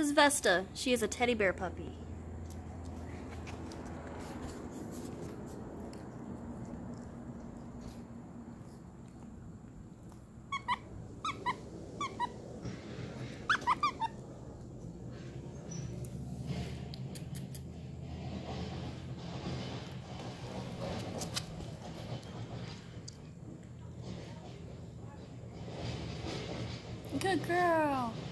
is Vesta. She is a teddy bear puppy. Good girl.